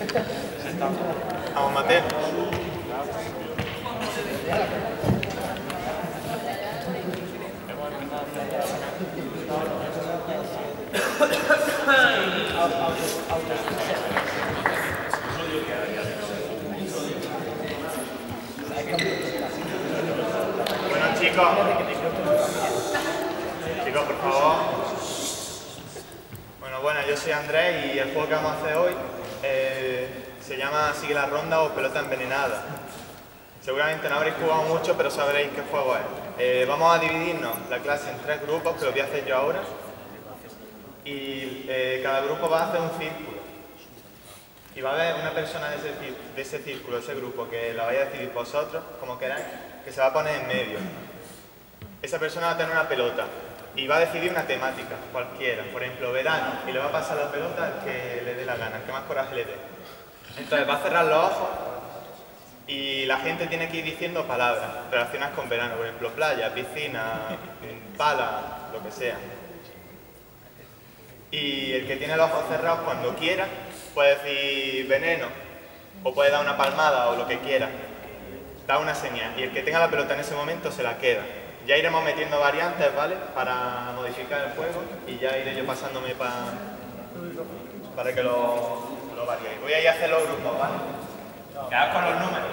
Vamos, Mateo. Bueno, chicos, por favor. Bueno, yo soy Andrés y el juego que vamos a hacer hoy se llama Sigue la ronda o Pelota envenenada. Seguramente no habréis jugado mucho, pero sabréis qué juego es. Vamos a dividirnos la clase en 3 grupos, que lo voy a hacer yo ahora. Y cada grupo va a hacer un círculo. Y va a haber una persona de ese círculo, de ese grupo, que la vais a decidir vosotros, como queráis, que se va a poner en medio. Esa persona va a tener una pelota y va a decidir una temática, cualquiera. Por ejemplo, verano, y le va a pasar la pelota al que le dé la gana, al que más coraje le dé. Entonces va a cerrar los ojos y la gente tiene que ir diciendo palabras relacionadas con verano, por ejemplo, playa, piscina, pala, lo que sea. Y el que tiene los ojos cerrados, cuando quiera, puede decir veneno, o puede dar una palmada o lo que quiera. Da una señal y el que tenga la pelota en ese momento se la queda. Ya iremos metiendo variantes, ¿vale? Para modificar el juego y ya iré yo pasándome para que lo variéis. Voy a ir a hacer los grupos, ¿vale? Quedad con los números.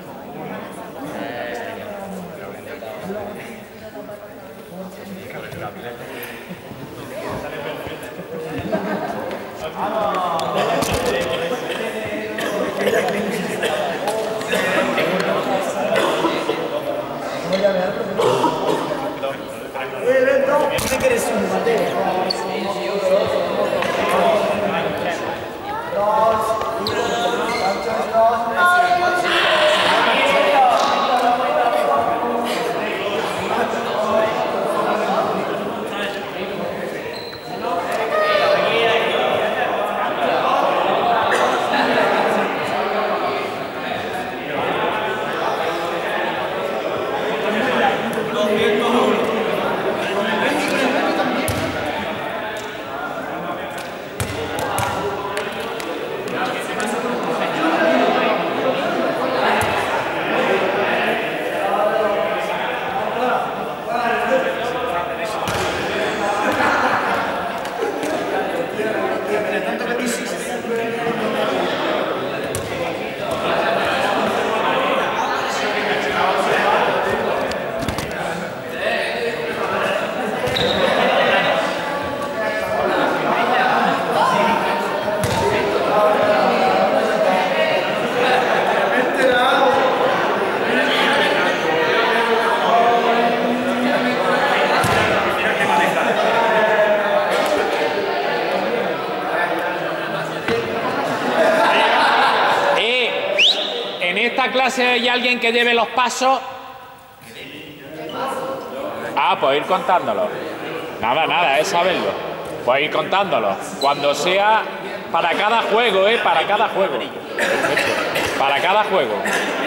Clase hay alguien que lleve los pasos. Pues ir contándolo. Nada, es saberlo. Pues ir contándolo. Cuando sea para cada juego, para cada juego. Para cada juego.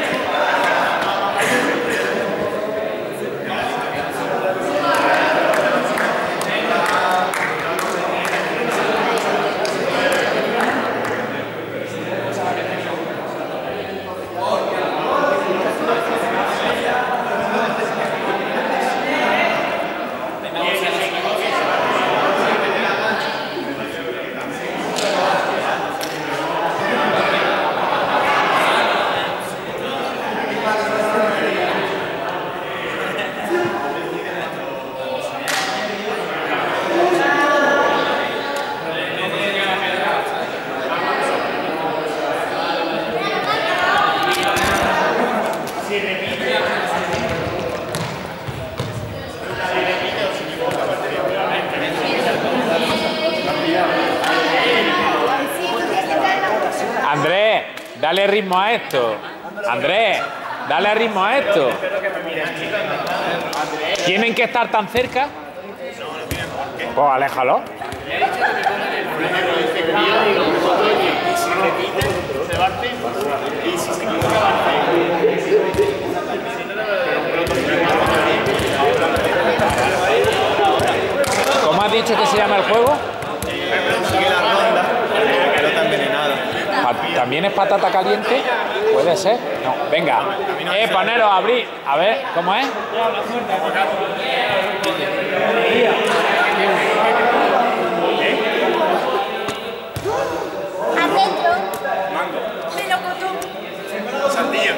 Andrés, dale ritmo a esto. Andrés, dale ritmo a esto. ¿Tienen que estar tan cerca? Pues aléjalo. ¿Cómo has dicho que se llama el juego? Sigue la ronda, pelota envenenada. ¿También es patata caliente? Puede ser. No, venga. Poneros a abrir. A ver, ¿cómo es? Adentro. Melocotón. Sandía.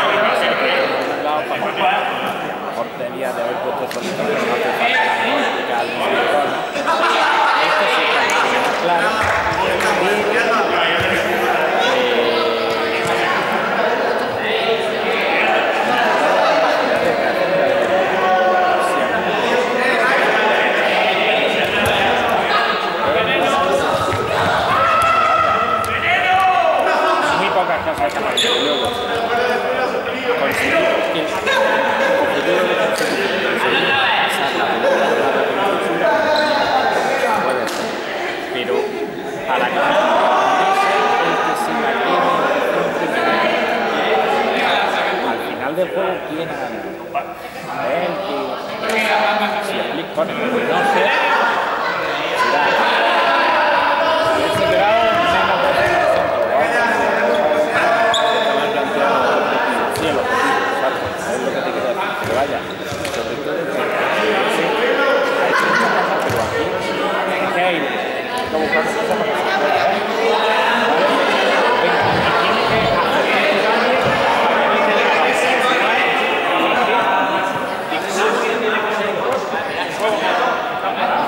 Portería de haber puesto solito, pero no hace falta. al micrófono. Esto sí está claro. Muy pocas cosas que hacer. Luego, conseguir que el futuro de la puede ser, pero para que el que se la quede al final del juego, ¿quién gana? El que si el clic pone como no sé, será haberse quedado menos veces en el centro. Sí, el objetivo, exacto, es lo que te quiero decir, que vaya, sobre todo hay que buscar, pero aquí es que hay que buscar cosas para que se pueda ver, ¿vale? Venga, tienes que hacer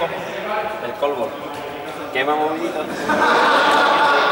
El colmo. Quema movidito.